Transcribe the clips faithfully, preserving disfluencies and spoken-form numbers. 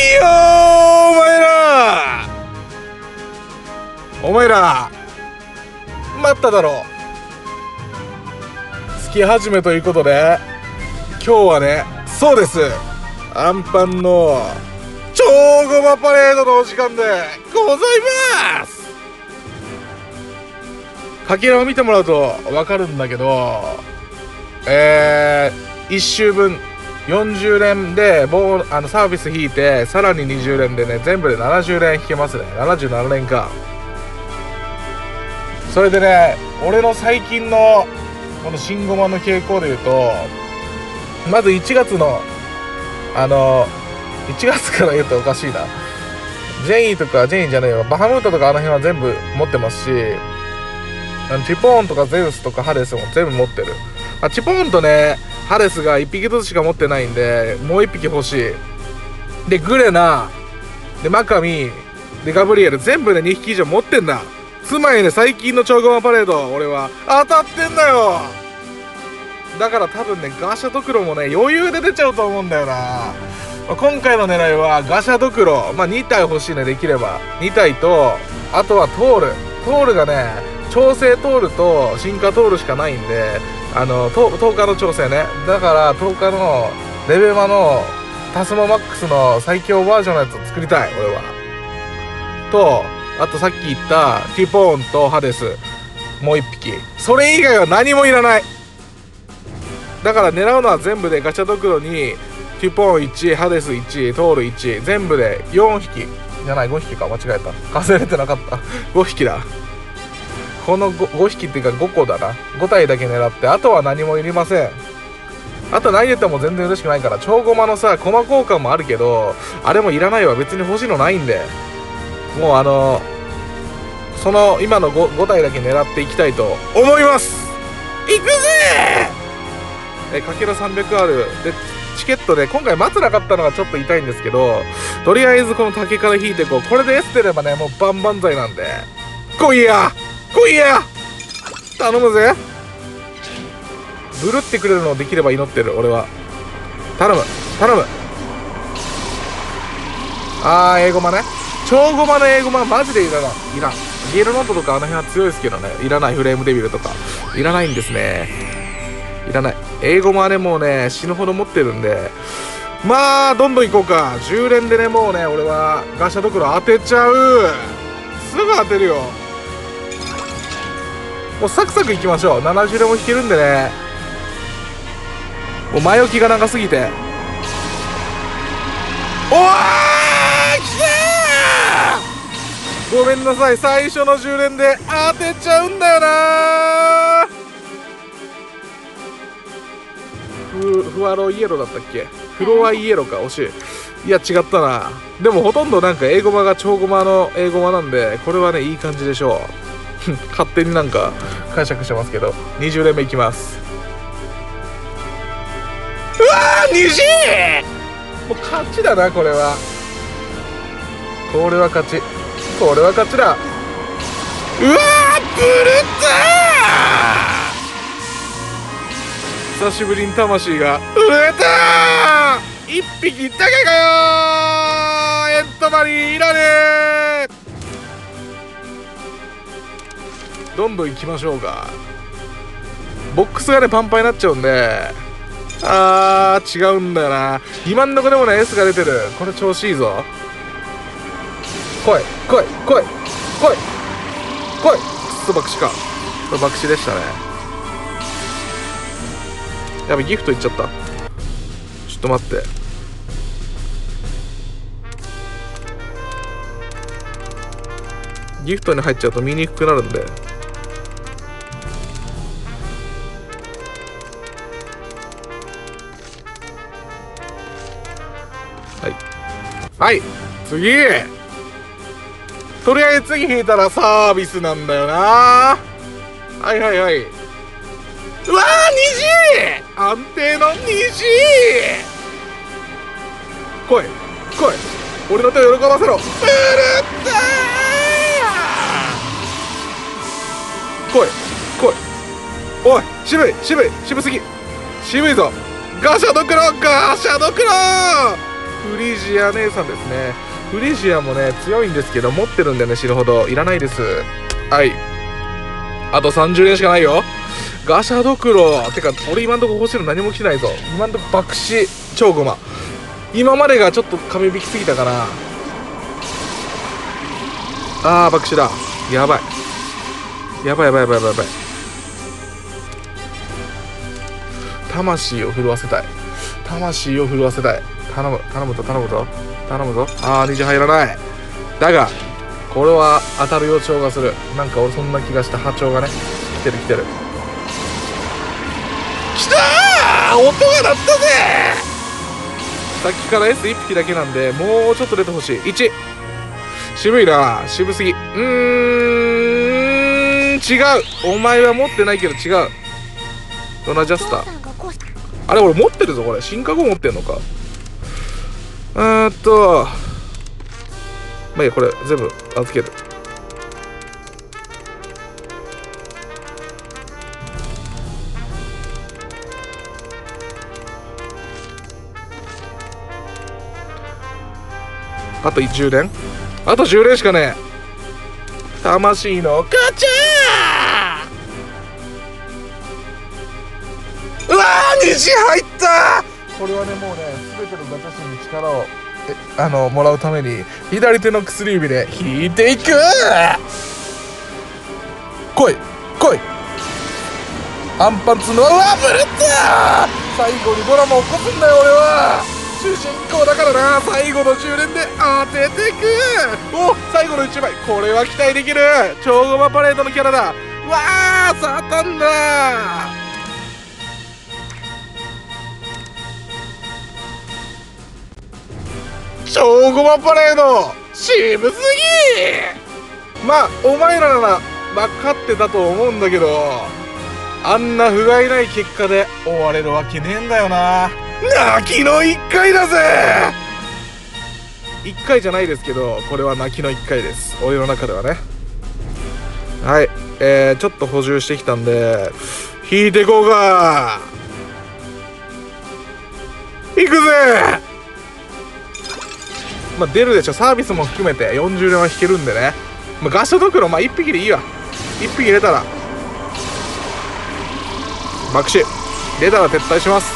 よーお前らお前ら待っただろう。月始めということで今日はね、そうです、アンパンの超ゴマパレードのお時間でございます。かけらを見てもらうと分かるんだけど、えー、いっ周分よんじゅう連でボーあのサービス引いて、さらににじゅう連でね、全部でななじゅう連引けますね。ななじゅうなな連か。それでね、俺の最近のこの新ゴマの傾向でいうと、まずいちがつのあのいちがつから言うとおかしいな、ジェインとかジェインじゃないよバハムートとかあの辺は全部持ってますし、あのチポーンとかゼウスとかハデスも全部持ってる。あ、チポーンとねハデスがいっぴきずつしか持ってないんで、もういっぴき欲しい。でグレナでマカミでガブリエル、全部でにひき以上持ってんだ。つまりね、最近の超ゴマパレード俺は当たってんだよ。だから多分ね、ガシャドクロもね余裕で出ちゃうと思うんだよな。まあ、今回の狙いはガシャドクロ、まあ、に体欲しいね。できればに体と、あとはトールトールがね、調整トールと進化トールしかないんで、あのととおかの調整ね。だからとおかのレベマのタスモマックスの最強バージョンのやつを作りたい俺は。とあとさっき言ったティポーンとハデスもういっぴき、それ以外は何もいらない。だから狙うのは全部でガチャドクロにティポーンいち、ハデスいち、トールいち、全部でよんひきじゃない、ごひきか、間違えた、数えれてなかったごひきだ。この 5, ごひきっていうかごこだな。ご体だけ狙って、あとは何もいりません。あと何入れても全然嬉しくないから、超ゴマのさコマ交換もあるけど、あれもいらないわ。別に欲しいのないんで、もうあのその今の 5, 5体だけ狙っていきたいと思います。いくぜー。えかける さんびゃくアール でチケットで今回待つなかったのがちょっと痛いんですけど、とりあえずこの竹から引いてこう、これでエステればね、もう万々歳なんで、来いや来いや頼むぜ。ブルってくれるのをできれば祈ってる俺は。頼む頼む。あー、英語マね。超ゴマの英語ママジでいらない。いらん。ゲルノートとかあの辺は強いですけどね、いらない。フレームデビルとかいらないんですね。いらない。英語マね、もうね死ぬほど持ってるんで、まあどんどんいこうか。じゅう連でね、もうね俺はガシャドクロ当てちゃう。すぐ当てるよ。もうサクサクいきましょう。ななじゅう連も引けるんでね、もう前置きが長すぎて。おー、きたー。ごめんなさい、最初のじゅう連で当てちゃうんだよなー。フ, フワロイエローだったっけ。フロアイエローか、惜しい。いや違ったな。でもほとんどなんか英語マが超ゴマの英語マなんで、これはねいい感じでしょう勝手になんか解釈してますけど、にじゅう連目いきます。うわー、虹もう勝ちだなこれは。これは勝ち、これは勝ちだ。うわー、ブルター。久しぶりに魂が売れたー。一匹だけかよー。エントマリーいらねー。どんどん行きましょうか。ボックスがねパンパンになっちゃうんで、あー違うんだよな。今んとこでもね S が出てる。これ調子いいぞ。来い来い来い来い来い。くっそ爆死か。これ爆死でしたね。やべ、ギフトいっちゃった。ちょっと待って。ギフトに入っちゃうと見にくくなるんで。はいはい、次。とりあえず次引いたらサービスなんだよな。はいはいはい。うわー、虹安定の虹。来い来い、俺の手を喜ばせろ。うるったー。来い来い。おい、渋い渋い渋すぎ、渋いぞ。ガシャドクロガシャドクロフリジア姉さんですね。フリジアもね強いんですけど持ってるんでね、死ぬほどいらないです。はい、あとさんじゅう連しかないよ。ガシャドクロてか俺今んとこ欲しいの何も来てないぞ。今んとこ爆死超ゴマ。今までがちょっと紙引きすぎたかな。あー爆死だ。やばいやばいやばいやばいやばいやばい。魂を震わせたい。魂を震わせたい。頼む頼むと頼むと頼むぞ。あー虹入らない。だがこれは当たる予兆がする。なんか俺そんな気がした。波長がね来てる来てる。きたー、音が鳴ったぜ。さっきから エスいち 匹だけなんでもうちょっと出てほしい。いち渋いな、渋すぎ。うーん違う、お前は持ってないけど違う。ドナジャスターあれ俺持ってるぞ。これ進化後持ってんのか。うーんとまあいいや、これ全部預ける。あとじゅう連、あとじゅう連しかねえ。魂のガチャー。うわー虹入った。これはねもうね全てのガチャシに力をえあのもらうために左手の薬指で引いていく。来い来いアンパンツのうわブルッター。最後にドラマを起こすんだよ俺は。主人公だからな。最後のじゅう連で当ててく。お最後のいちまい、これは期待できる。超ゴマパレードのキャラだ。うわーサタンだ。超ゴマパレード渋すぎ。まあお前らなら分かってたと思うんだけど、あんな不甲斐ない結果で終われるわけねえんだよな。泣きのいっかいだぜ。いっかいじゃないですけどこれは泣きのいっかいです、俺の中ではね。はい、えー、ちょっと補充してきたんで引いてこうか。いくぜ。まあ出るでしょ、サービスも含めてよんじゅう連は引けるんでね。まあ、ガシャドクロまあいっぴきでいいわ。いっぴき入れたら爆死出たら撤退します。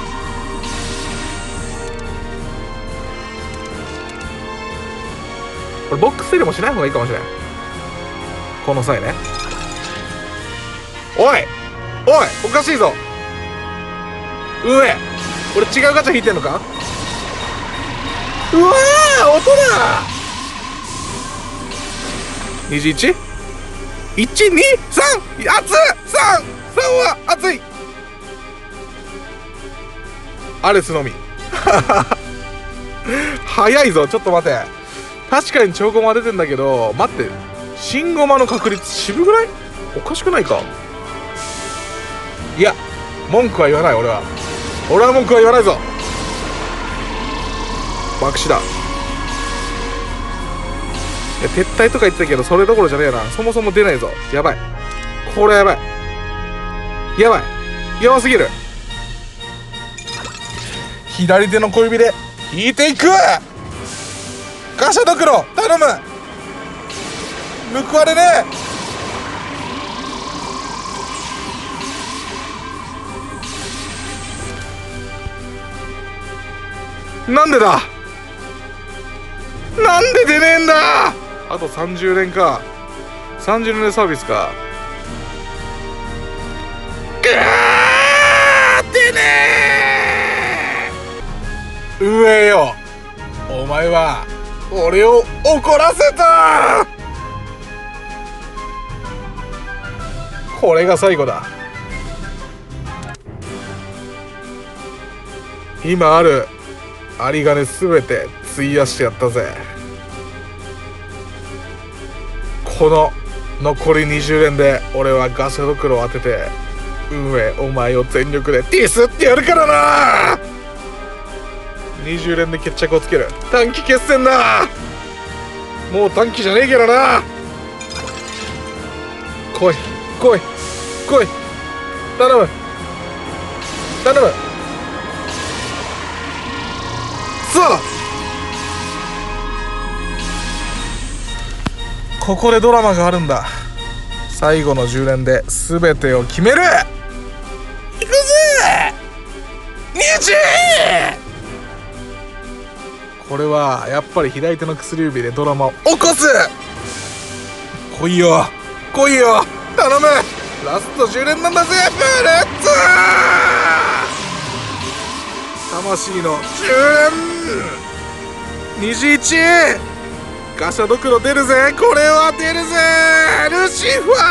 これボックスセルもしない方がいいかもしれんこの際ね。おいおいおかしいぞ。うえ俺違うガチャ引いてんのか。うわー音だ。にじゅういち いちにさん熱っ。さんさんは熱い。アレスのみ早いぞ。ちょっと待て、確かに超ゴマ出てんだけど待って、新ゴマの確率渋くない？おかしくないか。いや文句は言わない。俺は俺は文句は言わないぞ。爆死だ。いや撤退とか言ってたけどそれどころじゃねえな。そもそも出ないぞ。やばい、これやばいやばいやばすぎる。左手の小指で引いていく。ガシャドクロ頼む。報われねえ。なんでだなんで出ねえんだ。あとさんじゅう連か。さんじゅう連でサービスか。ぐー出ねえ。上よお前は俺を怒らせた。これが最後だ。今ある有り金すべて費やしてやったぜ。この残りにじゅう連で俺はガシャドクロを当てて運営お前を全力でディスってやるからな。にじゅう連で決着をつける。短期決戦だ。もう短期じゃねえけどな。来い来い来い頼む頼む。さあここでドラマがあるんだ。最後のじゅうねんで全てを決める。いくぜにじゅう。これはやっぱり左手の薬指でドラマを起こす。来いよ来いよ頼む。ラストじゅうねんなんだぜブレッツ。魂のじゅうねん。虹いちガシャドクロ出るぜ。これは出るぜルシファー。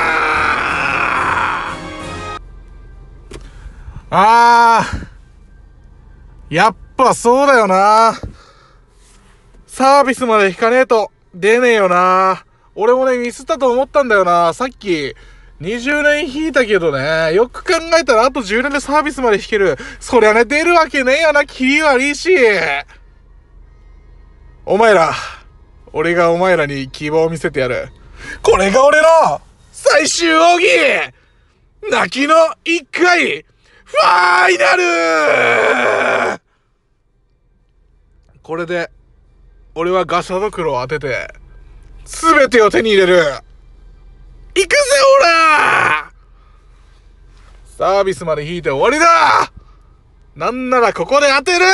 あーやっぱそうだよな。サービスまで引かねえと出ねえよな。俺もねミスったと思ったんだよな。さっきにじゅうねん引いたけどね、よく考えたらあとじゅうねんでサービスまで引ける。そりゃね出るわけねえよな。キリ悪いし。お前ら俺がお前らに希望を見せてやる。これが俺の最終奥義、泣きの一回ファイナル。これで俺はガシャドクロを当てて全てを手に入れる。行くぜオラ。サービスまで引いて終わりだ。なんならここで当てる。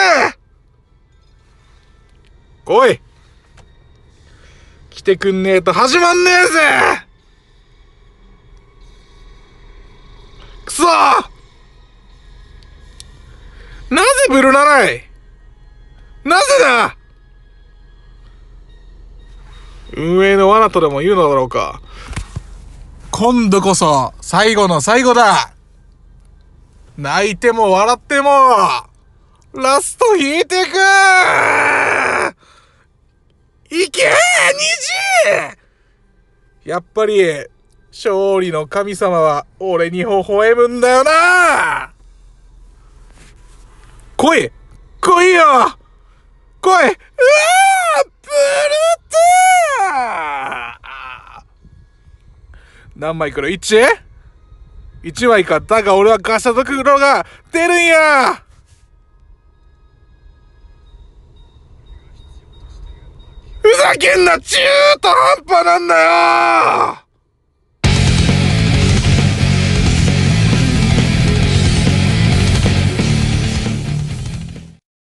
来い。来てくんねえと始まんねえぜ。くそー。なぜブルなない。なぜだ。運営の罠とでも言うのだろうか。今度こそ最後の最後だ。泣いても笑ってもラスト引いてく。いけー虹。やっぱり勝利の神様は俺に微笑むんだよな。来い来いよ来い。うわーブルター。何枚来る いち?いち 枚か。だが俺はガシャドクロが出るんや。ふざけんな。中途半端なんだよ。